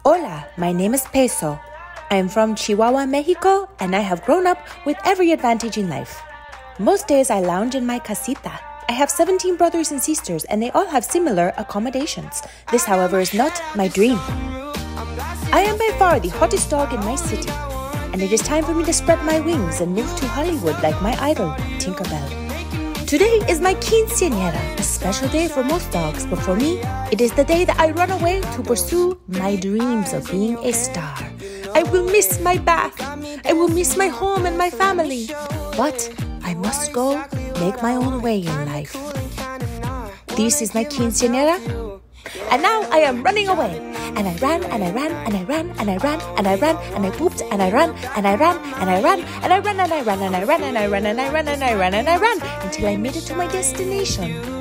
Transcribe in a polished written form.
Hola, my name is Peso. I am from Chihuahua, Mexico, and I have grown up with every advantage in life. Most days I lounge in my casita. I have 17 brothers and sisters, and they all have similar accommodations. This, however, is not my dream. I am by far the hottest dog in my city, and it is time for me to spread my wings and move to Hollywood like my idol, Tinkerbell. Today is my quinceañera, a special day for most dogs, but for me, it is the day that I run away to pursue my dreams of being a star. I will miss my bath, I will miss my home and my family, but I must go make my own way in life. This is my quinceañera, and now I am running away. And I ran, and I ran, and I ran, and I ran, and I ran, and I pooped, and I ran, and I ran, and I ran, and I ran, and I ran, and I ran, and I ran, and I ran, and I ran, and I ran, until I made it to my destination.